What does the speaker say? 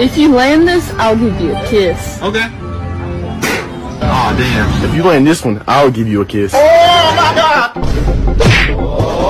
If you land this, I'll give you a kiss. Okay. Aw, damn. If you land this one, I'll give you a kiss. Oh my god!